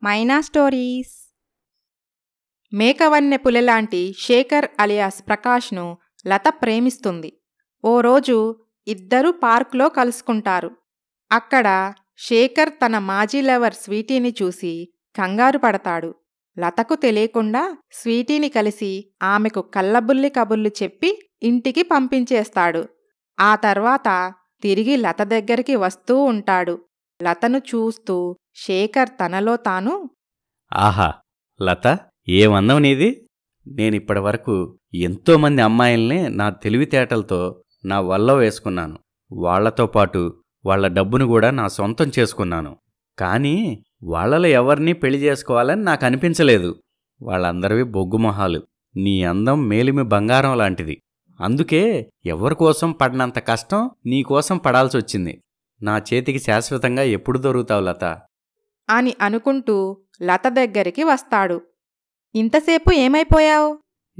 మైనా stories. మేకవన్నె పులిలాంటి Shekhar alias ప్రకాష్ను లత ప్రేమిస్తుంది. ఓ రోజు ఇద్దరూ పార్కులో కలుసుకుంటారు. అక్కడ శేఖర్ తన మాజీ లవర్ స్వీటీని చూసి కంగారు పడతాడు. లతకు తెలియకుండా స్వీటీని కలిసి ఆమెకు కల్లబుల్లి కబుర్లు చెప్పి ఇంటికి పంపించేస్తాడు. ఆ తర్వాత తిరిగి లత దగ్గరికి వస్తూ ఉంటాడు. లతను చూస్తూ శేఖర్ తనలో తాను, ఆహా లత, ఏమన్నావు నీది? నేనిప్పటివరకు ఎంతోమంది అమ్మాయిల్ని నా తెలివితేటలతో నా వల్ల వేసుకున్నాను. వాళ్లతో పాటు వాళ్ల డబ్బును కూడా నా సొంతం చేసుకున్నాను. కానీ వాళ్లలో ఎవరినీ పెళ్లి చేసుకోవాలని నాకు అనిపించలేదు. వాళ్ళందరివి బొగ్గుమొహాలు. నీ అందం మేలిమి బంగారం లాంటిది. అందుకే ఎవరికోసం పడినంత కష్టం నీకోసం పడాల్సొచ్చింది. నా చేతికి శాశ్వతంగా ఎప్పుడు దొరుకుతావు లత అని అనుకుంటూ లత దగ్గరికి వస్తాడు. ఇంతసేపు ఏమైపోయావు?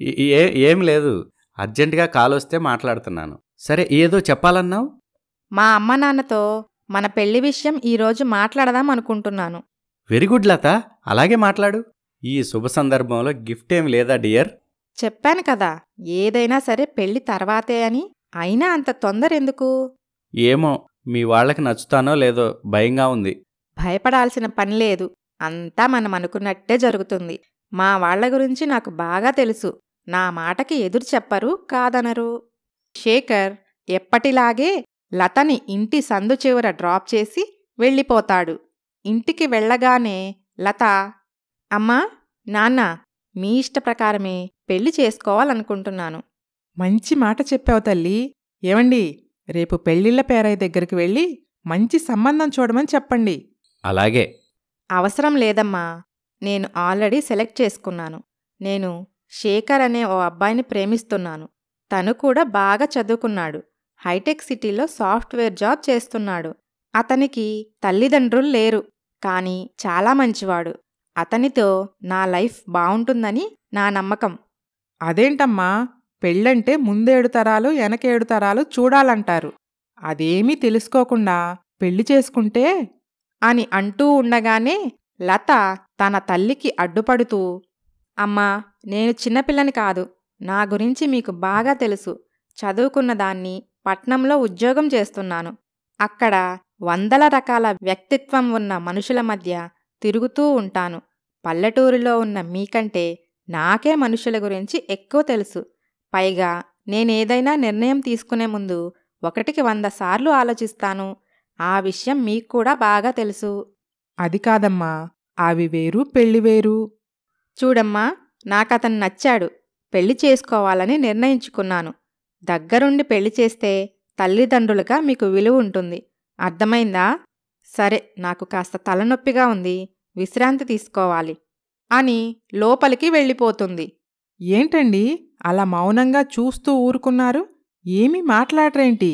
ఏం లేదు, అర్జెంటుగా కాలొస్తే మాట్లాడుతున్నాను. సరే, ఏదో చెప్పాలన్నావు? మా అమ్మ నాన్నతో మన పెళ్లి విషయం ఈరోజు మాట్లాడదాం అనుకుంటున్నాను. వెరీ గుడ్ లత, అలాగే మాట్లాడు. ఈ శుభ సందర్భంలో గిఫ్ట్ ఏం లేదా డియర్? చెప్పాను కదా, ఏదైనా సరే పెళ్లి తర్వాతే అని. అయినా అంత తొందర ఎందుకు? ఏమో, మీ వాళ్లకి నచ్చుతానో లేదో భయంగా ఉంది. భయపడాల్సిన పని లేదు. అంతా మనం అనుకున్నట్టే జరుగుతుంది. మా వాళ్ల గురించి నాకు బాగా తెలుసు. నా మాటకి ఎదురు చెప్పరు, కాదనరు. శేఖర్ ఎప్పటిలాగే లతని ఇంటి సందు చివర డ్రాప్ చేసి వెళ్ళిపోతాడు. ఇంటికి వెళ్ళగానే లత, అమ్మా, నాన్న, మీ ఇష్టప్రకారమే పెళ్లి చేసుకోవాలనుకుంటున్నాను. మంచి మాట చెప్పావు తల్లి. ఏవండి, రేపు పెళ్లిళ్ల పేరయ్య దగ్గరికి వెళ్ళి మంచి సంబంధం చూడమని చెప్పండి. అలాగే. అవసరం లేదమ్మా, నేను ఆల్రెడీ సెలెక్ట్ చేసుకున్నాను. నేను శేఖర్ అనే ఓ అబ్బాయిని ప్రేమిస్తున్నాను. తను కూడా బాగా చదువుకున్నాడు. హైటెక్ సిటీలో సాఫ్ట్వేర్ జాబ్ చేస్తున్నాడు. అతనికి తల్లిదండ్రులు లేరు, కానీ చాలా మంచివాడు. అతనితో నా లైఫ్ బావుంటుందని నా నమ్మకం. అదేంటమ్మా, పెళ్ళంటే ముందేడు తరాలు వెనకేడు తరాలు చూడాలంటారు. అదేమీ తెలుసుకోకుండా పెళ్లి చేసుకుంటే అని అంటూ ఉండగానే లత తన తల్లికి అడ్డుపడుతూ, అమ్మా, నేను చిన్నపిల్లని కాదు. నా గురించి మీకు బాగా తెలుసు. చదువుకున్నదాన్ని, పట్నంలో ఉద్యోగం చేస్తున్నాను. అక్కడ వందల రకాల వ్యక్తిత్వం ఉన్న మనుషుల మధ్య తిరుగుతూ ఉంటాను. పల్లెటూరులో ఉన్న మీకంటే నాకే మనుషుల గురించి ఎక్కువ తెలుసు. పైగా నేనేదైనా నిర్ణయం తీసుకునే ముందు 1కి 100 సార్లు ఆలోచిస్తాను. ఆ విషయం మీకు కూడా బాగా తెలుసు. అది కాదమ్మా, అవి వేరు పెళ్లి వేరు. చూడమ్మా, నాకతను నచ్చాడు. పెళ్లి చేసుకోవాలని నిర్ణయించుకున్నాను. దగ్గరుండి పెళ్లి చేస్తే తల్లిదండ్రులుగా మీకు విలువ ఉంటుంది. అర్థమైందా? సరే, నాకు కాస్త తలనొప్పిగా ఉంది, విశ్రాంతి తీసుకోవాలి అని లోపలికి వెళ్ళిపోతుంది. ఏంటండి అలా మౌనంగా చూస్తూ ఊరుకున్నారు? ఏమీ మాట్లాడరేంటి?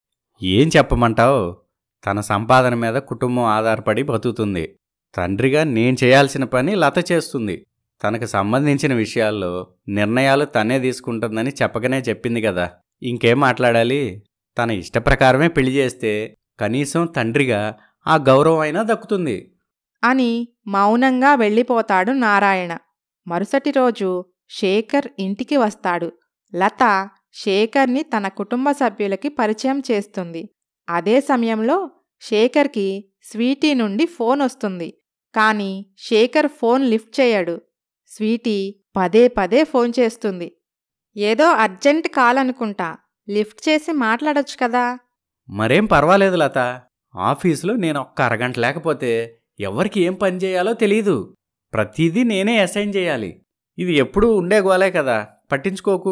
ఏం చెప్పమంటావు? తన సంపాదన మీద కుటుంబం ఆధారపడి బతుకుతుంది. తండ్రిగా నేను చేయాల్సిన పని లత చేస్తుంది. తనకు సంబంధించిన విషయాల్లో నిర్ణయాలు తనే తీసుకుంటుందని చెప్పకనే చెప్పింది కదా. ఇంకేం మాట్లాడాలి? తన ఇష్టప్రకారమే పెళ్లి చేస్తే కనీసం తండ్రిగా ఆ గౌరవం అయినా దక్కుతుంది అని మౌనంగా వెళ్ళిపోతాడు నారాయణ. మరుసటి రోజు శేఖర్ ఇంటికి వస్తాడు. లత శేఖర్ని తన కుటుంబ సభ్యులకి పరిచయం చేస్తుంది. అదే సమయంలో శేఖర్కి స్వీటీ నుండి ఫోన్ వస్తుంది. కాని శేఖర్ ఫోన్ లిఫ్ట్ చేయడు. స్వీటీ పదే పదే ఫోన్ చేస్తుంది. ఏదో అర్జెంట్ కాల్ అనుకుంటా, లిఫ్ట్ చేసి మాట్లాడొచ్చు కదా. మరేం పర్వాలేదు లత. ఆఫీసులో నేను ఒక్క అరగంట లేకపోతే ఎవరికి ఏం పని చేయాలో తెలీదు. ప్రతిదీ నేనే అసైన్ చేయాలి. ఇది ఎప్పుడూ ఉండే గోలే కదా, పట్టించుకోకు.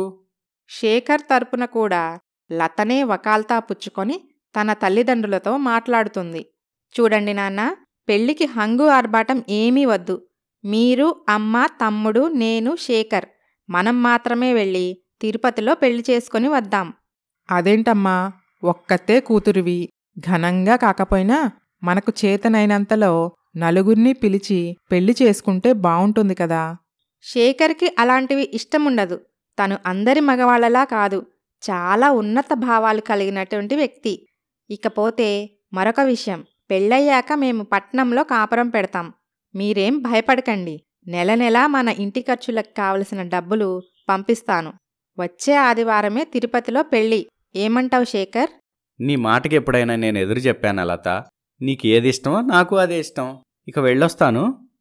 శేఖర్ తరపున కూడా లతనే వకాల్తా పుచ్చుకొని తన తల్లిదండ్రులతో మాట్లాడుతుంది. చూడండి నాన్న, పెళ్లికి హంగు ఆర్భాటం ఏమీ వద్దు. మీరు, అమ్మ, తమ్ముడు, నేను, శేఖర్ మనం మాత్రమే వెళ్ళి తిరుపతిలో పెళ్లి చేసుకుని వద్దాం. అదేంటమ్మా, ఒక్కతే కూతురివి. ఘనంగా కాకపోయినా మనకు చేతనైనంతలో నలుగురిని పిలిచి పెళ్లి చేసుకుంటే బావుంటుంది కదా. శేఖర్కి అలాంటివి ఇష్టముండదు. తను అందరి మగవాళ్లలా కాదు, చాలా ఉన్నత భావాలు కలిగినటువంటి వ్యక్తి. ఇకపోతే మరొక విషయం, పెళ్ళయ్యాక మేము పట్నంలో కాపురం పెడతాం. మీరేం భయపడకండి. నెల నెలా మన ఇంటి ఖర్చులకు కావలసిన డబ్బులు పంపిస్తాను. వచ్చే ఆదివారమే తిరుపతిలో పెళ్ళి. ఏమంటావు శేఖర్? నీ మాటకి ఎప్పుడైనా నేను ఎదురు చెప్పానా లత? నీకు ఏది ఇష్టమో నాకు అదే ఇష్టం. ఇక వెళ్ళొస్తాను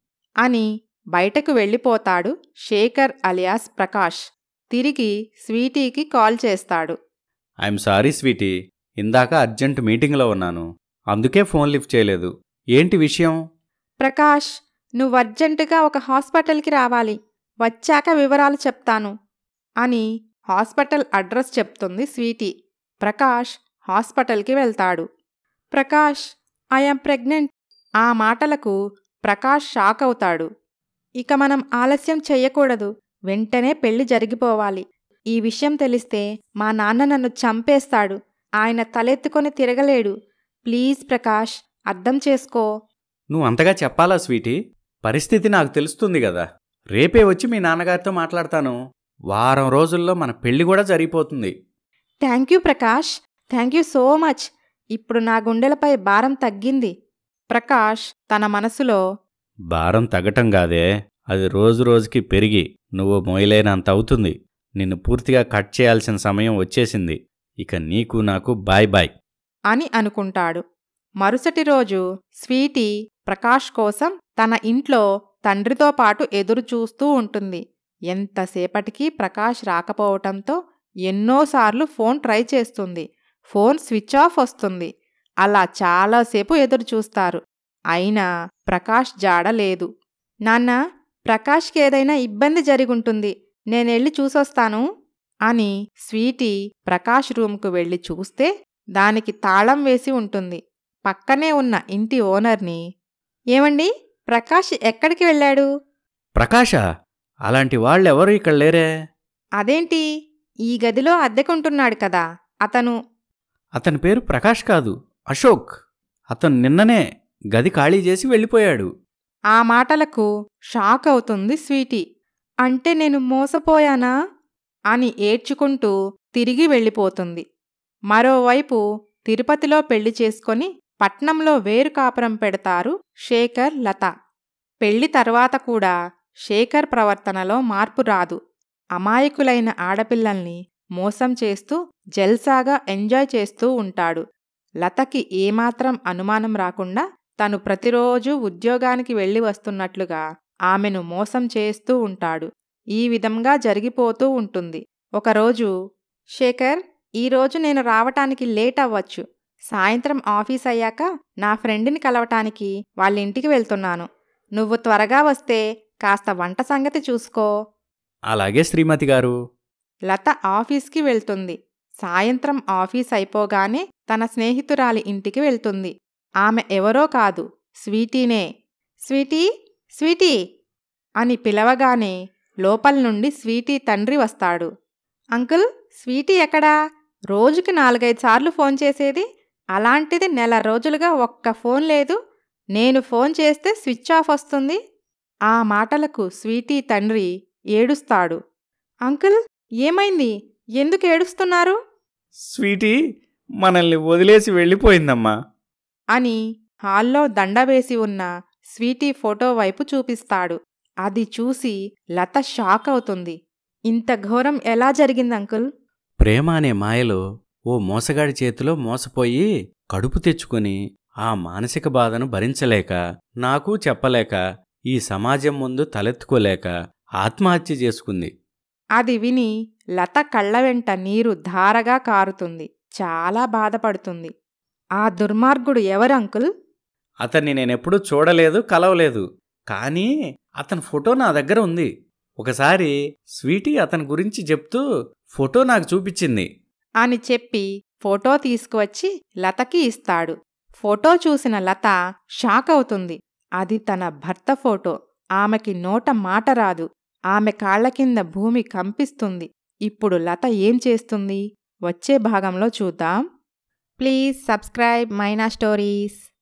అని బయటకు వెళ్ళిపోతాడు శేఖర్ అలియాస్ ప్రకాష్. తిరిగి స్వీటీకి కాల్ చేస్తాడు. ఐఎమ్ సారీ స్వీటీ, ఇందాక అర్జెంట్ మీటింగ్లో ఉన్నాను, అందుకే ఫోన్ లిఫ్ట్ చేయలేదు. ఏంటి విషయం? ప్రకాష్, నువ్వు అర్జెంటుగా ఒక హాస్పిటల్కి రావాలి. వచ్చాక వివరాలు చెప్తాను అని హాస్పిటల్ అడ్రస్ చెప్తుంది స్వీటీ. ప్రకాష్ హాస్పిటల్కి వెళ్తాడు. Prakash, I'm pregnant. ఆ మాటలకు ప్రకాష్ షాక్ అవుతాడు. ఇక మనం ఆలస్యం చెయ్యకూడదు. వెంటనే పెళ్లి జరిగిపోవాలి. ఈ విషయం తెలిస్తే మా నాన్న నన్ను చంపేస్తాడు. ఆయన తలెత్తుకొని తిరగలేడు. ప్లీజ్ ప్రకాష్, అర్థం చేసుకో. నువ్వు అంతగా చెప్పాలా స్వీటీ? పరిస్థితి నాకు తెలుస్తుంది కదా. రేపే వచ్చి మీ నాన్నగారితో మాట్లాడతాను. వారం రోజుల్లో మన పెళ్లి కూడా జరిగిపోతుంది. Thank you Prakash, thank you so much. ఇప్పుడు నా గుండెలపై భారం తగ్గింది. ప్రకాష్ తన మనసులో, భారం తగ్గటం కాదే, అది రోజు రోజుకి పెరిగి నువ్వు మోయలేనంత అవుతుంది. నిన్ను పూర్తిగా కట్ చేయాల్సిన సమయం వచ్చేసింది. ఇక నీకు నాకు బాయ్ బాయ్ అని అనుకుంటాడు. మరుసటి రోజు స్వీటీ ప్రకాష్ కోసం తన ఇంట్లో తండ్రితో పాటు ఎదురుచూస్తూ ఉంటుంది. ఎంతసేపటికి ప్రకాష్ రాకపోవటంతో ఎన్నోసార్లు ఫోన్ ట్రై చేస్తుంది. ఫోన్ స్విచ్ ఆఫ్ వస్తుంది. అలా చాలాసేపు ఎదురుచూస్తారు. అయినా ప్రకాష్ జాడ లేదు. నాన్నా, ప్రకాష్కి ఏదైనా ఇబ్బంది జరిగుంటుంది. నేనెళ్ళి చూసొస్తాను అని స్వీటీ ప్రకాష్ రూమ్కు వెళ్ళి చూస్తే దానికి తాళం వేసి ఉంటుంది. పక్కనే ఉన్న ఇంటి ఓనర్ని, ఏమండి, ప్రకాష్ ఎక్కడికి వెళ్ళాడు? ప్రకాశా? అలాంటి వాళ్ళెవరూ ఇక్కడ లేరే. అదేంటి, ఈ గదిలో అద్దెకుంటున్నాడు కదా అతని పేరు ప్రకాష్ కాదు, అశోక్. అతను నిన్ననే గది ఖాళీ చేసి వెళ్ళిపోయాడు. ఆ మాటలకు షాక్ అవుతుంది స్వీటీ. అంటే నేను మోసపోయానా అని ఏడ్చుకుంటూ తిరిగి వెళ్ళిపోతుంది. మరోవైపు తిరుపతిలో పెళ్లి చేసుకొని పట్నంలో వేరు కాపురం పెడతారు శేఖర్, లత. పెళ్లి తర్వాత కూడా శేఖర్ ప్రవర్తనలో మార్పు రాదు. అమాయకులైన ఆడపిల్లల్ని మోసం చేస్తూ జల్సాగా ఎంజాయ్ చేస్తూ ఉంటాడు. లతకి ఏమాత్రం అనుమానం రాకుండా తను ప్రతిరోజూ ఉద్యోగానికి వెళ్ళి వస్తున్నట్లుగా ఆమెను మోసం చేస్తూ ఉంటాడు. ఈ విధంగా జరిగిపోతూ ఉంటుంది. ఒకరోజు, శేఖర్, ఈరోజు నేను రావటానికి లేట్ అవ్వచ్చు. సాయంత్రం ఆఫీస్ అయ్యాక నా ఫ్రెండ్ని కలవటానికి వాళ్ళింటికి వెళ్తున్నాను. నువ్వు త్వరగా వస్తే కాస్త వంట సంగతి చూసుకో. అలాగే శ్రీమతి గారు. లత ఆఫీస్కి వెళ్తుంది. సాయంత్రం ఆఫీస్ అయిపోగానే తన స్నేహితురాలి ఇంటికి వెళ్తుంది. ఆమె ఎవరో కాదు, స్వీటీనే. స్వీటీ, స్వీటీ అని పిలవగానే లోపల్నుండి స్వీటీ తండ్రి వస్తాడు. అంకుల్, స్వీటీ ఎక్కడా? రోజుకి 4-5 సార్లు ఫోన్ చేసేది, అలాంటిది నెల రోజులుగా ఒక్క ఫోన్ లేదు. నేను ఫోన్ చేస్తే స్విచ్ ఆఫ్ వస్తుంది. ఆ మాటలకు స్వీటీ తండ్రి ఏడుస్తాడు. అంకుల్, ఏమైంది? ఎందుకు ఏడుస్తున్నారు? స్వీటీ మనల్ని వదిలేసి వెళ్ళిపోయిందమ్మా అని హాల్లో దండవేసి ఉన్న స్వీటీ ఫోటో వైపు చూపిస్తాడు. అది చూసి లత షాక్ అవుతుంది. ఇంత ఘోరం ఎలా జరిగిందంకుల్? ప్రేమ అనే మాయలో ఓ మోసగాడి చేతిలో మోసపోయి కడుపు తెచ్చుకొని ఆ మానసిక బాధను భరించలేక, నాకు చెప్పలేక, ఈ సమాజం ముందు తలెత్తుకోలేక ఆత్మహత్య చేసుకుంది. అది విని లత కళ్ళ వెంట నీరు ధారగా కారుతుంది. చాలా బాధపడుతుంది. ఆ దుర్మార్గుడు ఎవరంకుల్? అతన్ని నేనెప్పుడూ చూడలేదు, కలవలేదు. కానీ అతని ఫోటో నా దగ్గర ఉంది. ఒకసారి స్వీటీ అతని గురించి చెప్తూ ఫోటో నాకు చూపించింది అని చెప్పి ఫోటో తీసుకువచ్చి లతకి ఇస్తాడు. ఫోటో చూసిన లత షాక్ అవుతుంది. అది తన భర్త ఫోటో. ఆమెకి నోట మాట రాదు. ఆమె కాళ్ల కింద భూమి కంపిస్తుంది. ఇప్పుడు లత ఏం చేస్తుంది? వచ్చే భాగంలో చూద్దాం. Please subscribe Maina stories.